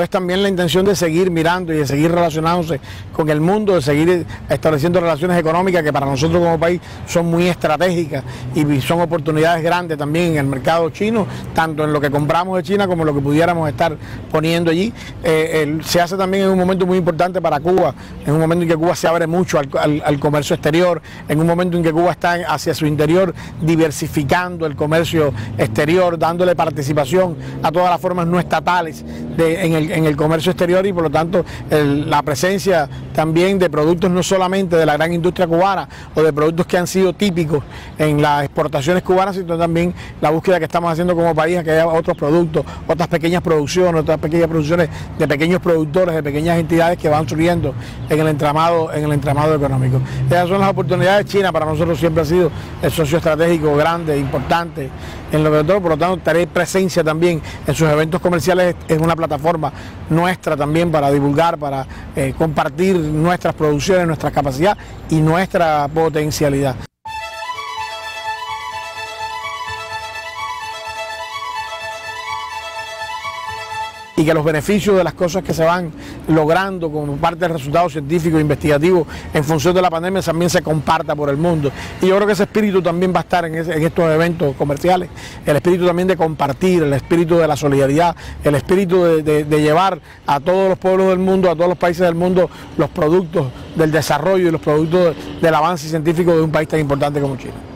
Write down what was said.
es también la intención de seguir mirando y de seguir relacionándose con el mundo, de seguir estableciendo relaciones económicas que para nosotros como país son muy estratégicas y son oportunidades grandes también en el mercado chino, tanto en lo que compramos de China como en lo que pudiéramos estar poniendo allí. Se hace también en un momento muy importante para Cuba, en un momento en que Cuba se abre mucho al comercio exterior, en un momento en que Cuba está hacia su interior diversificando el comercio exterior, dándole participación a todas las formas no estatales en el comercio exterior, y por lo tanto la presencia también de productos no solamente de la gran industria cubana o de productos que han sido típicos en las exportaciones cubanas, sino también la búsqueda que estamos haciendo como país a que haya otros productos, otras pequeñas producciones, otras pequeñas producciones de pequeños productores, de pequeñas entidades que van surgiendo en el entramado económico. Esas son las oportunidades. China para nosotros siempre ha sido el socio estratégico grande, importante en lo que todo, por lo tanto tener presencia también en sus eventos comerciales es una plataforma nuestra también para divulgar, para compartir nuestras producciones, nuestra capacidad y nuestra potencialidad. Y que los beneficios de las cosas que se van logrando como parte del resultado científico e investigativo en función de la pandemia también se comparta por el mundo. Y yo creo que ese espíritu también va a estar en estos eventos comerciales, el espíritu también de compartir, el espíritu de la solidaridad, el espíritu de llevar a todos los pueblos del mundo, a todos los países del mundo, los productos del desarrollo y los productos del avance científico de un país tan importante como China.